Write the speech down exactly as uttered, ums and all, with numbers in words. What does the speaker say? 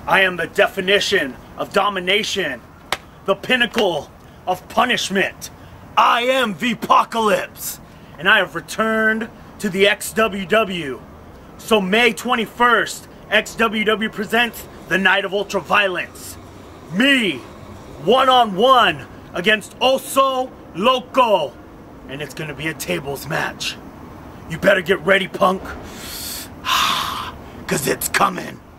I am the definition of domination, the pinnacle of punishment. I am the apocalypse, and I have returned to the X W W. So May twenty-first, X W W presents the Night of Ultraviolence. Me, one-on-one against Oso Loco. And it's gonna be a tables match. You better get ready, punk. Cause it's coming.